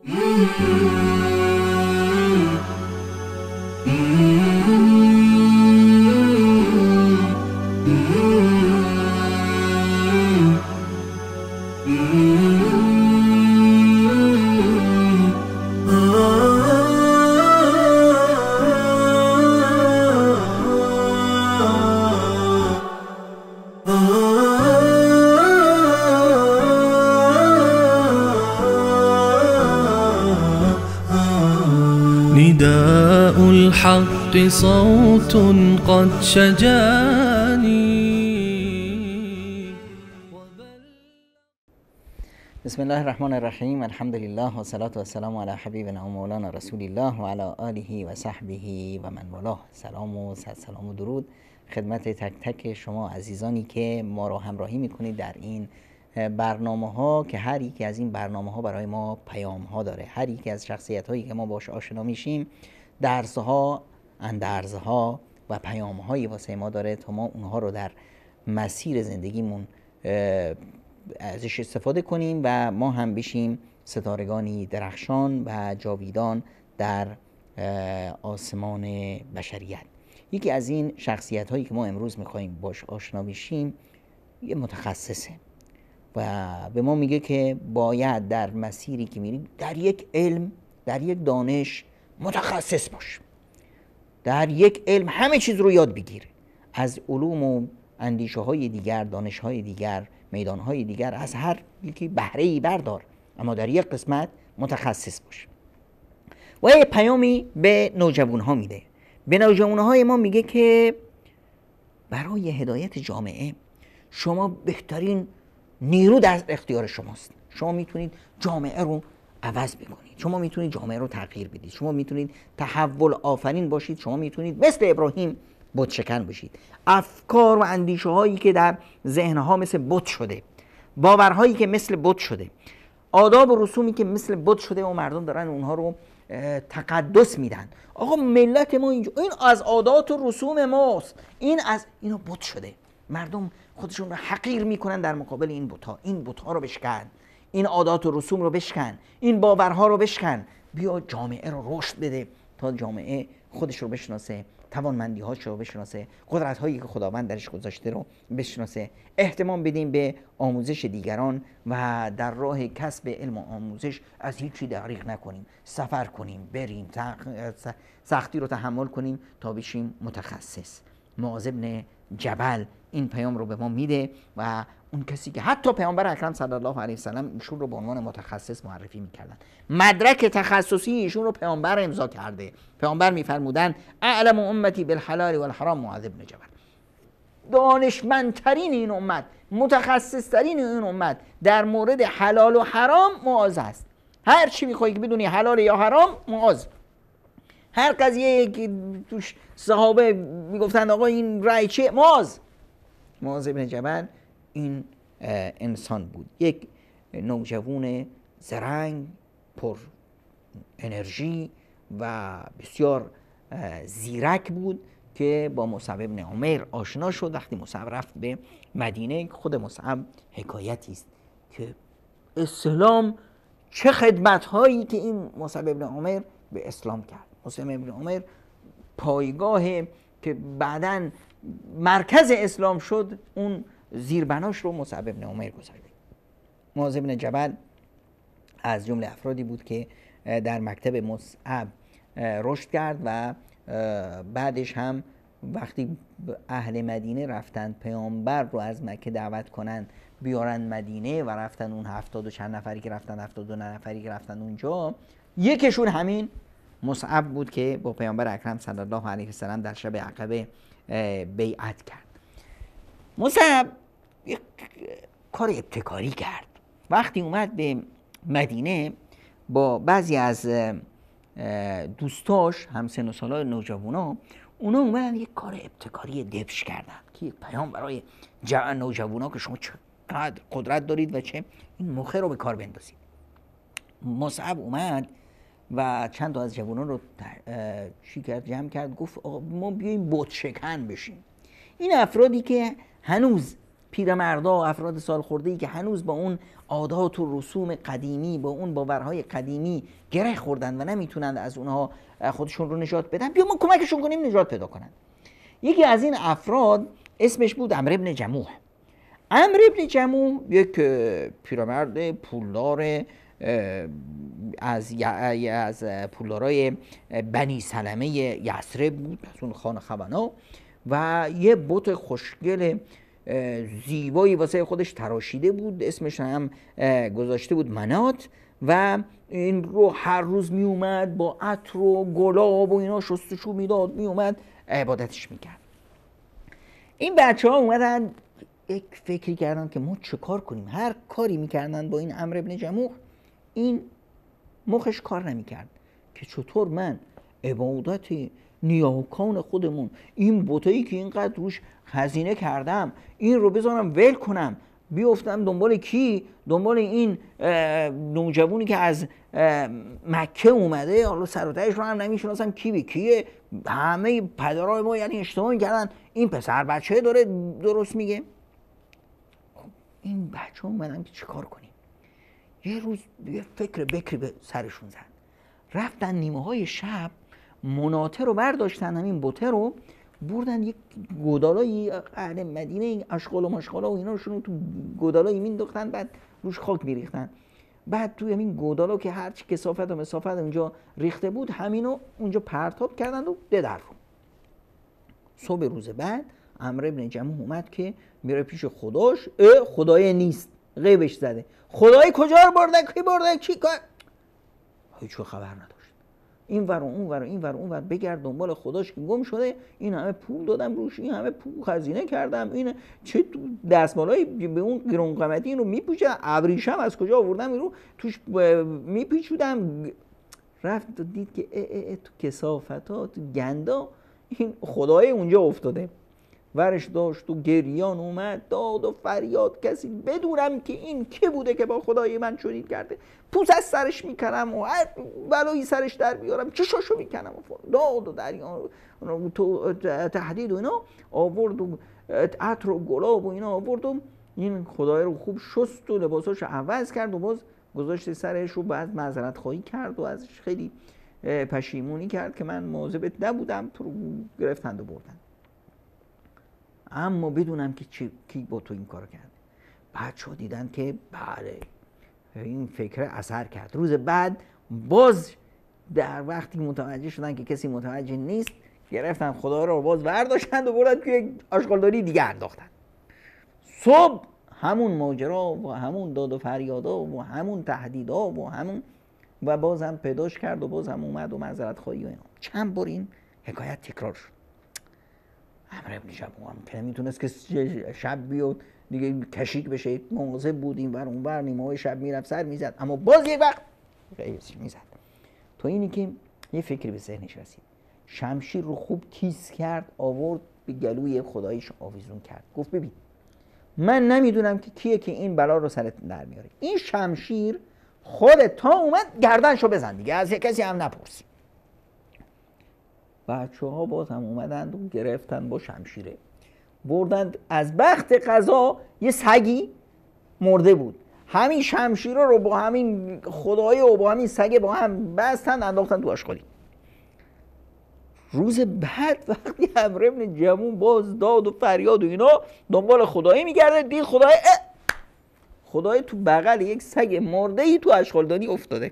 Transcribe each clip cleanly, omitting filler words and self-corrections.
نداء الحق صوت قد شجاني. بسم الله الرحمن الرحیم. الحمد لله و صلاة و سلام علی حبیبنا و مولانا رسول الله و علی آله و صحبه و من والاه. سلام و سلام و درود خدمت تک تک شما عزیزانی که ما را همراهی میکنید در این برنامه ها که هر یکی از این برنامه ها برای ما پیام ها داره. هر یکی از شخصیت هایی که ما باش آشنا میشیم درس ها، اندرز ها و پیام هایی واسه ما داره تا ما اونها رو در مسیر زندگیمون ازش استفاده کنیم و ما هم بشیم ستارگانی درخشان و جاویدان در آسمان بشریت. یکی از این شخصیت هایی که ما امروز میخواییم باش آشنا بشیم یه متخصصه و به ما میگه که باید در مسیری که میریم در یک علم، در یک دانش متخصص باش، در یک علم همه چیز رو یاد بگیره، از علوم و اندیشه های دیگر، دانش های دیگر، میدان های دیگر، از هر یکی بهره‌ای بردار، اما در یک قسمت متخصص باش. و یه پیامی به نوجوان ها میده. به نوجوان های ما میگه که برای هدایت جامعه شما بهترین نیرو در اختیار شماست. شما میتونید جامعه رو عوض بکنید، شما میتونید جامعه رو تغییر بدید، شما میتونید تحول آفرین باشید، شما میتونید مثل ابراهیم بت شکن باشید. افکار و اندیشه هایی که در ذهن ها مثل بت شده، باورهایی که مثل بت شده، آداب و رسومی که مثل بت شده و مردم دارن اونها رو تقدس میدن. آقا ملت ما اینجا این از عادات و رسوم ماست، این از اینا بت شده. مردم خودشون رو حقیر میکنن در مقابل این بت‌ها. این بت‌ها رو بشکن، این عادات و رسوم رو بشکن، این باورها رو بشکن، بیا جامعه رو رشد بده تا جامعه خودش رو بشناسه، توانمندی‌هاش رو بشناسه، قدرت‌هایی که خداوند درش گذاشته رو بشناسه. اهتمام بدیم به آموزش دیگران و در راه کسب علم و آموزش از هیچی دریغ نکنیم، سفر کنیم، بریم، سختی رو تحمل کنیم تا بشیم متخصص. معاذ بن جبل این پیام رو به ما میده و اون کسی که حتی پیامبر اکرم صلی الله علیه و سلم ایشون رو به عنوان متخصص معرفی میکردن، مدرک تخصصی ایشون رو پیامبر امضا کرده. پیامبر میفرمودن اعلم امتی بالحلال والحرام معاذ بن جبل. دانشمندترین این امت، متخصصترین این امت در مورد حلال و حرام معاذ است. هر چی میخوای که بدونی حلال یا حرام، معاذ. هر قضیه که توش صحابه میگفتند آقا این رأی چه، معاذ بن جبل این انسان بود، یک نوجوان زرنگ، پر انرژی و بسیار زیرک بود که با مصعب بن عمیر آشنا شد. وقتی مصعب رفت به مدینه، خود مصعب حکایتی است که اسلام چه خدمت‌هایی که این مصعب بن عمیر به اسلام کرد. مصعب بن عمیر پایگاه که بعداً مرکز اسلام شد، اون زیربناش رو مصعب بن عمیر گذاشت. معاذ بن جبل از جمله افرادی بود که در مکتب مصعب رشد کرد و بعدش هم وقتی اهل مدینه رفتن پیامبر رو از مکه دعوت کنن بیارن مدینه و رفتن اون 70 و چند نفری که رفتن، 72 نفری که رفتن اونجا، یکیشون همین مصعب بود که با پیامبر اکرم صلی الله علیه و سلم در شب عقبه بیعت کرد. مصعب یک کار ابتکاری کرد. وقتی اومد به مدینه با بعضی از دوستاش همسن و سالای نوجوانا، اونا اومدن یک کار ابتکاری دبش کردن که یک پیام برای نوجوانا که شما چقدر قدرت دارید و چه این مخه رو به کار بندازید. مصعب اومد و چند تا از جوانان رو جمع کرد، گفت آقا ما بیاییم بت شکن بشیم. این افرادی که هنوز پیرمردا، افراد سالخورده‌ای که هنوز با اون عادات و رسوم قدیمی، با اون باورهای قدیمی گره خوردن و نمیتونن از اونها خودشون رو نجات بدن، بیا ما کمکشون کنیم نجات پیدا کنن. یکی از این افراد اسمش بود عمرو بن جموح. عمرو بن جموح یک پیرمرد پولدار از پولدارای بنی سلمه یثرب بود، از اون خان خبنا، و یه بت خوشگل زیبایی واسه خودش تراشیده بود، اسمش هم گذاشته بود منات، و این رو هر روز می اومد با عطر و گلاب و اینا شستشو میداد، می اومد عبادتش میکرد. این بچه ها اومدن یک فکری کردن که ما چه کار کنیم. هر کاری میکردن با این عمرو بن جموح، این مخش کار نمیکرد که چطور من عبادت نیاکان خودمون، این بتایی که اینقدر روش هزینه کردم، این رو بذارم ول کنم، بیفتم دنبال کی؟ دنبال این نوجوانی که از مکه اومده، حالا سر و تهش رو هم نمیشناسم کی به کیه، همه پدرای ما یعنی اشتباه کردن، این پسر بچه داره درست میگه. این بچه اومدن که چه کار کنیم؟ یه روز یه فکر بکری به سرشون زد، رفتن نیمه های شب مناطه رو برداشتن، همین بته رو بردن یک گودالایی اهل مدینه، اشغال و مشغالا و اینا روشون تو گودالایی مینداختن، بعد روش خاک میریختن، بعد توی همین گودالا که هرچی کثافت و مسافت اونجا ریخته بود همینو اونجا پرتاب کردن و در رو. صبح روز بعد عمرو بن جموح اومد که میره پیش خداش، خدای نیست، غیبش زده، خدای کجا رو برده، کی برده، چی کار، هیچ خبر نداشت. این ور و اون ور و این ور و اون ور بگرد دنبال خداش که گم شده، این همه پول دادم روش، این همه پول خزینه کردم، این چه دستمالای به اون گران قیمتی اینو میپوشه، ابریشم از کجا آوردم اینو توش میپیچودم. رفت دید که تو کثافت‌ها، تو گندا این خدای اونجا افتاده، ورش داشت و گریان اومد، داد و فریاد، کسی بدونم که این کی بوده که با خدای من چنین کرده، پوست از سرش میکنم و هر بلایی سرش در بیارم، چشاشو میکنم و داد و دریا تو تهدید و اینا آورد و عطر و گلاب و اینا آورد و این خدای رو خوب شست و لباساشو عوض کرد و باز گذاشت سرش رو، بعد معذرت خواهی کرد و ازش خیلی پشیمونی کرد که من مواظبت نبودم، تو رو گرفتند و بردن. اما بدونم که کی با تو این کارو کرد. بچه‌ها دیدن که بله این فکر اثر کرد. روز بعد باز در وقتی متوجه شدن که کسی متوجه نیست، گرفتن خدا رو باز برداشتند و بردن توی آشغالداری دیگه انداختن. صبح همون ماجرا و همون داد و فریادا و همون تهدیدا و همون و باز هم پیداش کرد و باز هم اومد و معذرت خواهی و اینا. چند بار این حکایت تکرار شد. عمرو بن جموح هم که نمیتونست که شب بیاد دیگه کشیک بشه، مواظب بود این ور اون ور، نیمه‌های شب میرفت سر میزد، اما باز یک وقت غیبش میزد. تو اینی که یه فکری به ذهنش رسید، شمشیر رو خوب تیز کرد، آورد به گلوی خدایش آویزون کرد، گفت ببین من نمیدونم که کیه که این بلا رو سرت در میاره، این شمشیر خودت تا اومد گردنشو بزن دیگه، از کسی هم نپرس. بچه ها باز هم اومدند و گرفتن با شمشیره بردند. از بخت قضا یه سگی مرده بود، همین شمشیره رو با همین خدای و با همین سگ با هم بستن انداختن تو آشغالی. روز بعد وقتی عمرو بن جموح باز داد و فریاد و اینا دنبال خدایی میگرده، دید خدای تو بغل یک سگ مرده ای تو آشغالدانی افتاده.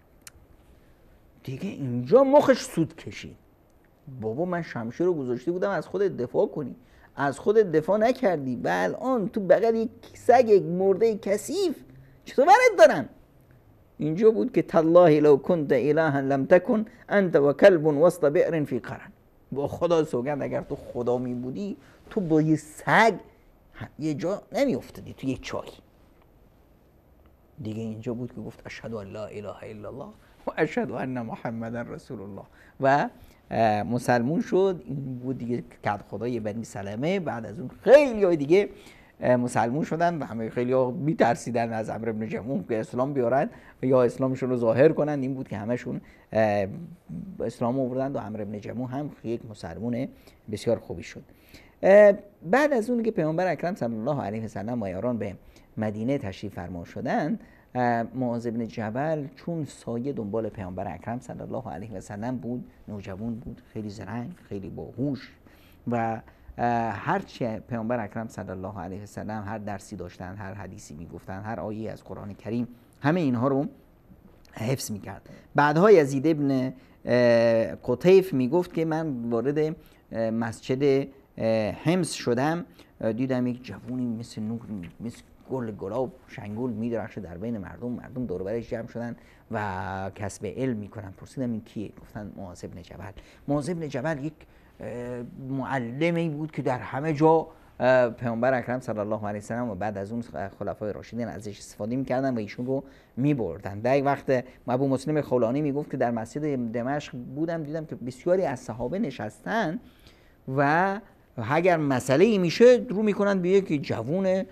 دیگه اینجا مخش سود کشید، بابا من شمشیر رو گذاشته بودم از خودت دفاع کنی، از خودت دفاع نکردی و الان تو بغل یک سگ مرده کثیف چطور برات دارم؟ اینجا بود که تالله لو کنت الها لم تکن انت و کلب وسط بئر فی قرن. با خدا سوگند اگر تو خدا می بودی تو با یه سگ یه جا نمی افتادی، تو یک چاه. دیگه اینجا بود که گفت اشهد ان لا اله الا الله و اشهد ان محمدا رسول الله و مسلمون شد. این بود دیگه که خدای بنی سلمه. بعد از اون خیلی های دیگه مسلمون شدن و همه خیلی ها میترسیدن از عمرو بن جموح که اسلام بیارن یا اسلامشون رو ظاهر کنن. این بود که همشون اسلام آوردن و عمرو بن جموح هم یک مسلمون بسیار خوبی شد. بعد از اون که پیامبر اکرم صلی الله علیه و سلم و یاران به مدینه تشریف فرما شدند، معاذ بن جبل چون سایه دنبال پیامبر اکرم صلی الله علیه و سلم بود، نوجوان بود، خیلی زرنگ، خیلی باهوش و هرچی پیامبر اکرم صلی الله علیه و سلم هر درسی داشتن، هر حدیثی میگفتن، هر آیه از قرآن کریم، همه اینها رو حفظ میکرد. بعدها یزید ابن قطیف میگفت که من وارد مسجد حمص شدم، دیدم یک جوونی مثل نور، مثل گل گلاب شنگول میدرخشه در بین مردم دور و برش جمع شدن و کسب علم میکنن. پرسیدم این کیه؟ گفتن معاذ بن جبل. معاذ بن جبل یک معلمی بود که در همه جا پیامبر اکرم صلی الله علیه و سلم و بعد از اون خلفای راشدین ازش استفاده میکردن و ایشون رو میبردن. در یک وقت ابو مسلم خولانی میگفت که در مسجد دمشق بودم، دیدم که بسیاری از صحابه نشستن و اگر مسئله ای میشه رو میکنن به یک جوون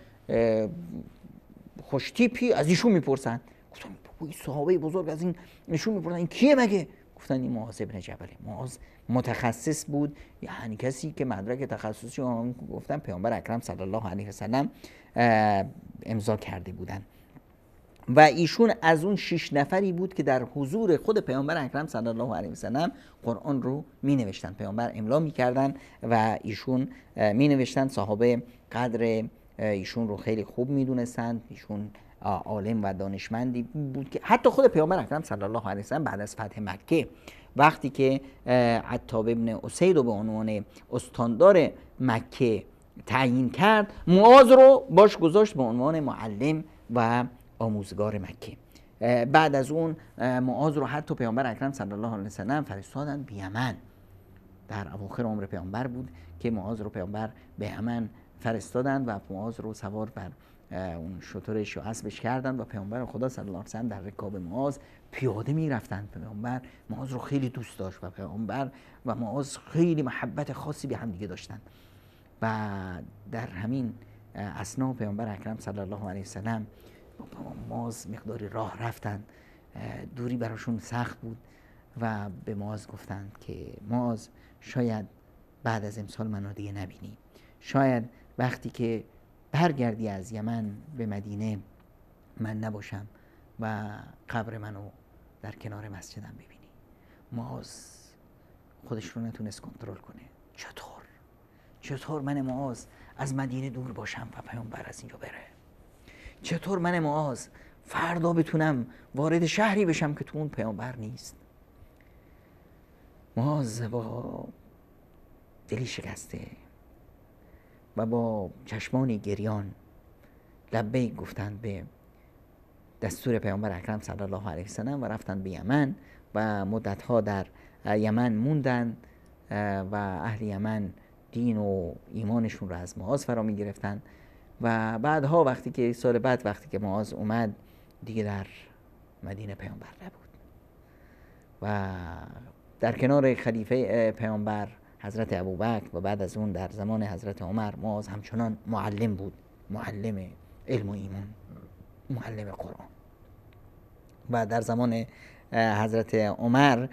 خوشتیپی، از ایشون میپرسن. گفتم این صحابه بزرگ از این ایشون میپرسن این کیه مگه؟ گفتن این معاذ بن جبله. معاذ متخصص بود، یعنی کسی که مدرک تخصصی گفتن پیامبر اکرم صلی الله علیه و سلم امضا کرده بودن و ایشون از اون 6 نفری بود که در حضور خود پیامبر اکرم صلی الله علیه و سلم قرآن رو می نوشتن. پیامبر املا می کردن و ایشون می نوشتن. صحابه قدر ایشون رو خیلی خوب می دونستند. ایشون عالم و دانشمندی بود که حتی خود پیامبر اکرم صلی الله علیه و سلم بعد از فتح مکه وقتی که عتاب ابن اسید رو به عنوان استاندار مکه تعیین کرد، معاذ رو باش گذاشت به عنوان معلم و آموزگار مکه. بعد از اون معاذ رو حتی پیامبر اکرم صلی الله علیه و سلم فرستادن به یمن. در اواخر عمر پیامبر بود که معاذ رو پیامبر به یمن فرستادن و معاذ رو سوار بر اون شترش و اسبش کردن و پیامبر خدا صلی الله علیه و سلم در رکاب معاذ پیاده میرفتن. پیامبر معاذ رو خیلی دوست داشت و پیامبر و معاذ خیلی محبت خاصی به هم دیگه داشتن و در همین اثنا پیامبر اکرم صلی الله علیه و سلم معاذ مقداری راه رفتن، دوری براشون سخت بود و به معاذ گفتند که معاذ شاید بعد از امسال منو دیگه نبینی، شاید وقتی که برگردی از یمن به مدینه من نباشم و قبر منو در کنار مسجدم ببینی. معاذ خودش رو نتونست کنترل کنه. چطور من معاذ از مدینه دور باشم و پیامبر از اینجا بره؟ چطور من معاذ فردا بتونم وارد شهری بشم که تو اون پیامبر نیست؟ معاذ با دلی شکسته و با چشمانی گریان لبیک گفتند به دستور پیامبر اکرم صلی الله علیه و سلم و رفتند به یمن و مدتها در یمن موندن و اهل یمن دین و ایمانشون رو از معاذ فرا می گرفتن و بعدها وقتی که سال بعد وقتی که معاذ اومد دیگه در مدینه پیامبر نبود و در کنار خلیفه پیامبر حضرت ابوبکر و بعد از اون در زمان حضرت عمر معاذ همچنان معلم بود، معلم علم و ایمان، معلم قرآن. و در زمان حضرت عمر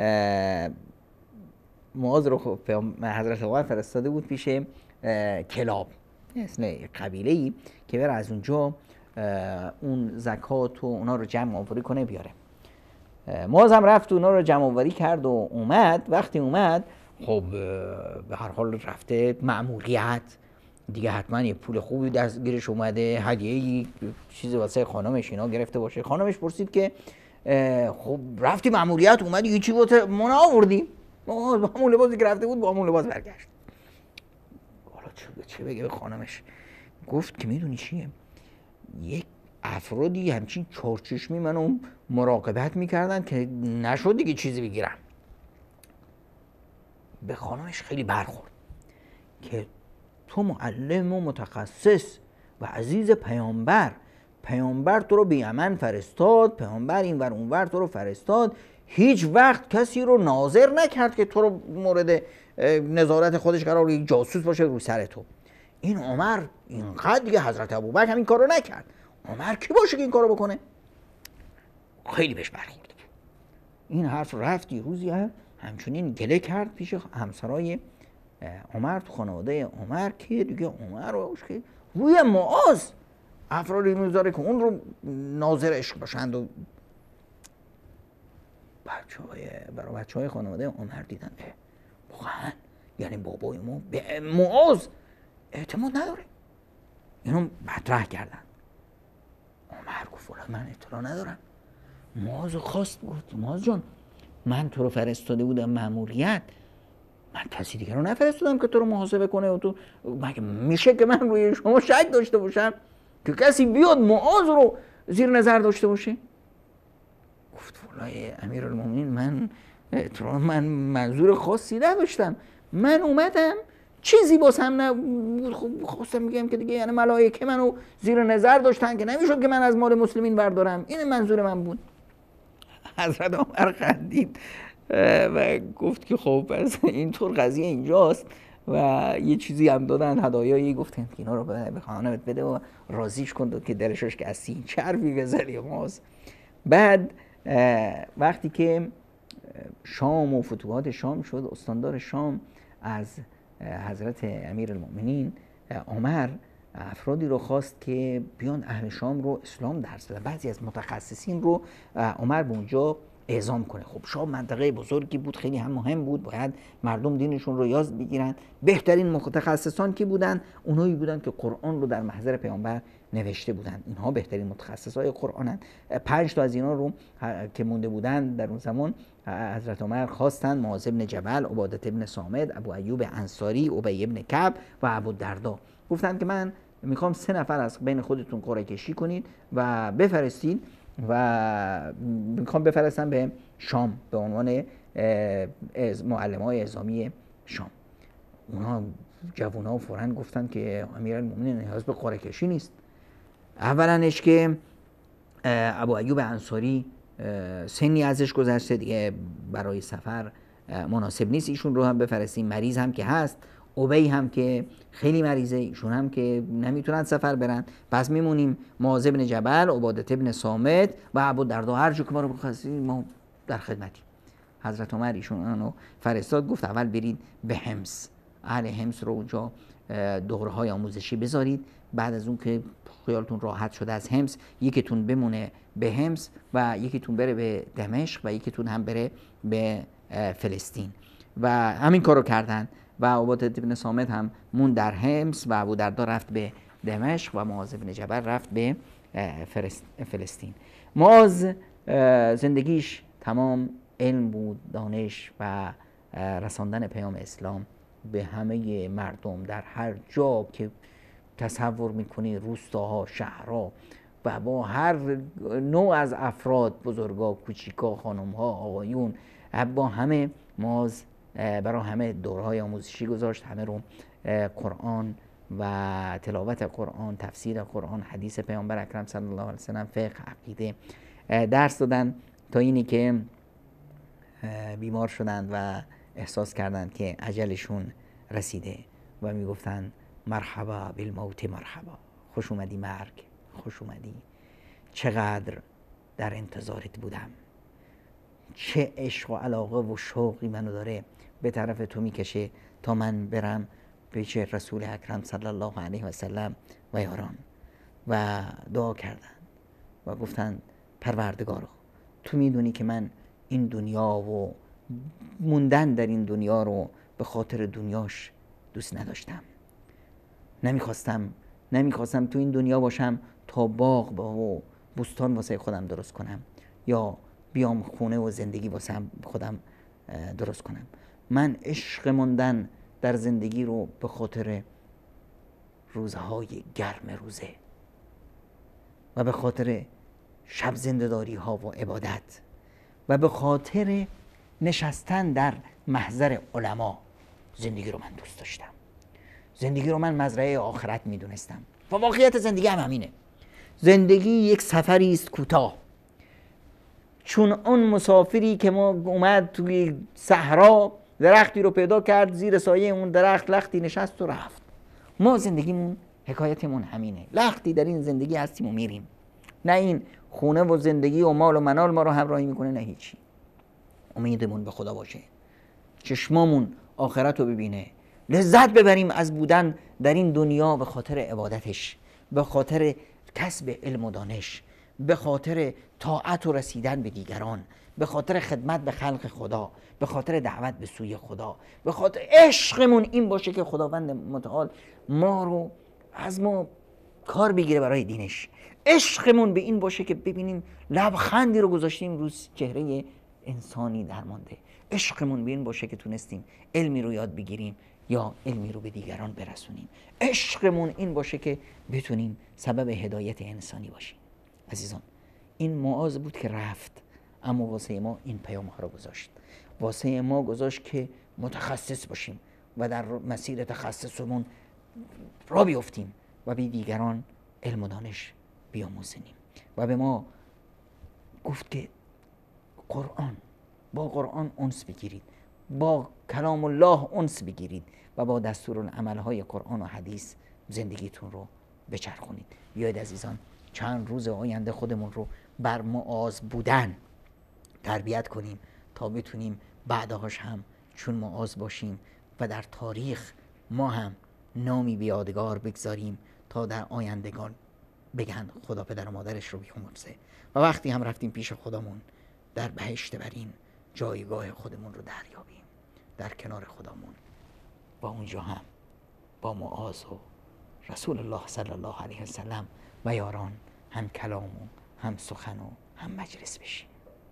معاذ رو حضرت عمر فرستاده بود پیش کلاب، اسم قبیله‌ای که بره از اونجا اون زکات و اونا رو جمع آوری کنه بیاره. معاذ هم رفت و اونا رو جمع آوری کرد و اومد. وقتی اومد خب به هر حال رفته مأموریت دیگه، حتما یه پول خوبی دستگیرش اومده، هدیه‌ای چیزی واسه خانمش اینا گرفته باشه. خانمش پرسید که خب رفتی مأموریت اومدی هیچی واسه ما آوردی؟ با همون لباسی که رفته بود با همون لباس برگشت. حالا چه بگه به خانمش؟ گفت که میدونی چیه، یک افرادی همچین چارچشمی منو مراقبت میکردن که نشد دیگه چیزی بگیرم. به خانمش خیلی برخورد که تو معلم و متخصص و عزیز پیامبر تو رو به یمن فرستاد، پیامبر این ور اون ور تو رو فرستاد، هیچ وقت کسی رو ناظر نکرد که تو رو مورد نظارت خودش قرار یک جاسوس باشه رو سر تو. این عمر اینقدر دیگه حضرت ابوبکر هم این کار رو نکرد، عمر کی باشه که این کار رو بکنه؟ خیلی بهش برخورد. این حرف رفت یه روزی همچنین گله کرد پیش همسرای عمر تو خانواده عمر که دیگه عمر روش که روی معاذ افرادی میذاره که اون رو ناظر عشق باشند و برای بچه‌های خانواده عمر دیدن واقعا یعنی بابای ما به معاذ اعتماد نداره. اینو مطرح کردن. عمر گفت من اطلاع ندارم. معاذ خواست گفت معاذ جان من تو رو فرستاده بودم مأموریت، من کسی دیگه رو نفرستادم که تو رو محاسبه کنه و تو مگه میشه که من روی شما شک داشته باشم که کسی بیاد معاذ رو زیر نظر داشته باشه؟ گفت والله امیرالمومنین من منظور خاصی نداشتم، من اومدم چیزی باسم نبود، خواستم میگم که دیگه یعنی ملائکه منو زیر نظر داشتن که نمیشد که من از مال مسلمین بردارم، این منظور من بود. حضرت عمر خندید و گفت که خب پس اینطور قضیه اینجاست و یه چیزی هم دادن هدایایی، گفتن که اینا رو به خانمت بده و راضیش کن که دلشش که از سین چربی بزنی ماست. بعد وقتی که شام و فتوحات شام شد، استاندار شام از حضرت امیرالمومنین عمر افرادی رو خواست که بیان اهل شام رو اسلام درس بدن. بعضی از متخصصین رو عمر به اونجا اعزام کنه. خب شام منطقه بزرگی بود، خیلی هم مهم بود، باید مردم دینشون رو یاد بگیرن. بهترین متخصصان کی بودن؟ اونایی بودن که قرآن رو در محضر پیامبر نوشته بودن. اینها بهترین متخصصای قرآنن. 5 تا از اینا رو که مونده بودن در اون زمان حضرت عمر خواستن: معاذ بن جبل، عبادة بن صامت، ابو ایوب انصاری، ابی بن کعب و ابودردا. گفتن که من میخوام 3 نفر از بین خودتون قرعه کشی کنید و بفرستید و میخوام بفرستم به شام به عنوان معلمای اعزامی شام. اونا جوونا فوراً گفتن که امیرالمومنین نیاز به قرعه کشی نیست. اولنش که ابو ایوب انصاری سنی ازش گذشته دیگه برای سفر مناسب نیست ایشون رو هم بفرستیم، مریض هم که هست، ابی هم که خیلی مریضه، ایشون هم که نمیتونن سفر برن، پس میمونیم معاذ بن جبل، عبادة بن صامت و ابودردا. هر جو که ما رو بخواستید ما در خدمتیم. حضرت عمر ایشون رو فرستاد، گفت اول برید به حمص، اهل حمص رو اونجا دوره‌های آموزشی بذارید، بعد از اون که خیالتون راحت شده از حمص یکیتون بمونه به حمص و یکیتون بره به دمشق و یکیتون هم بره به فلسطین. و همین کارو کردن و عبادة بن صامت هم مون در حمص و ابودردا رفت به دمشق و معاذ بن جبل رفت به فلسطین. معاذ زندگیش تمام علم بود، دانش و رساندن پیام اسلام به همه مردم در هر جا که تصور میکنی، روستاها، شهرها و با هر نوع از افراد، بزرگا، کوچیکا، خانمها، آقایون، با همه معاذ برای همه دورهای آموزشی گذاشت. همه رو قرآن و تلاوت قرآن، تفسیر قرآن، حدیث پیامبر اکرم صلی الله علیه وسلم، فقه، عقیده درس دادن تا اینی که بیمار شدند و احساس کردند که اجلشون رسیده و میگفتن مرحبا بالموت، مرحبا، خوش اومدی مرگ، خوش اومدی، چقدر در انتظارت بودم، چه عشق و علاقه و شوقی منو داره به طرف تو میکشه تا من برم پیش رسول اکرم صلی الله علیه و سلم و یاران. و دعا کردن و گفتن پروردگارا تو میدونی که من این دنیا و موندن در این دنیا رو به خاطر دنیاش دوست نداشتم. نمیخواستم تو این دنیا باشم تا باغ و بوستان واسه خودم درست کنم یا بیام خونه و زندگی واسه خودم درست کنم. من عشق موندن در زندگی رو به خاطر روزهای گرم روزه و به خاطر شب زنده‌داری ها و عبادت و به خاطر نشستن در محضر علما زندگی رو من دوست داشتم. زندگی رو من مزرعه آخرت میدونستم و واقعیت زندگی هم همینه. زندگی یک سفری است کوتاه، چون اون مسافری که ما اومد توی صحرا درختی رو پیدا کرد، زیر سایه اون درخت لختی نشست و رفت. ما زندگیمون، حکایتمون همینه. لختی در این زندگی هستیم و میریم. نه این خونه و زندگی و مال و منال ما رو همراهی میکنه، نه هیچی. امیدمون به خدا باشه، چشمامون آخرت رو ببینه، لذت ببریم از بودن در این دنیا به خاطر عبادتش، به خاطر کسب علم و دانش، به خاطر طاعت و رسیدن به دیگران، به خاطر خدمت به خلق خدا، به خاطر دعوت به سوی خدا، به خاطر عشقمون این باشه که خداوند متعال ما رو از ما کار بگیره برای دینش. عشقمون به این باشه که ببینیم لبخندی رو گذاشتیم رو چهره انسانی درمانده. عشقمون به این باشه که تونستیم علمی رو یاد بگیریم یا علمی رو به دیگران برسونیم. عشقمون این باشه که بتونیم سبب هدایت انسانی باشیم. عزیزان، این معاذ بود که رفت، اما واسه ما این پیام ها رو گذاشت. واسه ما گذاشت که متخصص باشیم و در مسیر تخصصمون را بیفتیم و به دیگران علم و دانش بیاموزیم. و به ما گفت که با قرآن انس بگیرید، با کلام الله انس بگیرید و با دستورالعمل‌های قرآن و حدیث زندگیتون رو بچرخونید. بیایید عزیزان چند روز آینده خودمون رو بر معاذ بودن تربیت کنیم تا بتونیم بعدهاش هم چون معاذ باشیم و در تاریخ ما هم نامی به یادگار بگذاریم تا در آیندگان بگن خدا پدر و مادرش رو بیامرزه. و وقتی هم رفتیم پیش خدامون در بهشت برین جایگاه خودمون رو دریابیم در کنار خدامون و اونجا هم با معاذ و رسول الله صلی الله علیه و سلم و یاران هم کلام و هم سخن و هم مجلس بشیم.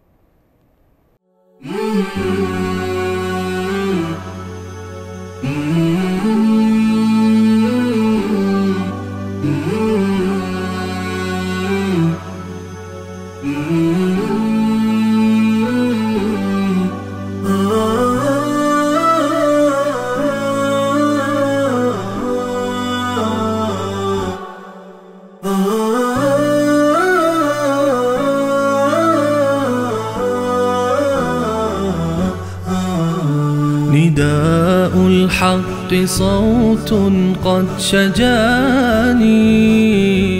نداء الحق صوت قد شجاني